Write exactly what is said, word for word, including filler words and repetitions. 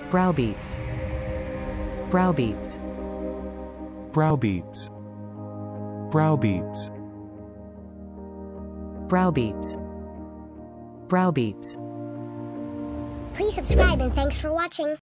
browbeats, browbeats, browbeats, browbeats, browbeats, browbeats. Please subscribe and thanks for watching.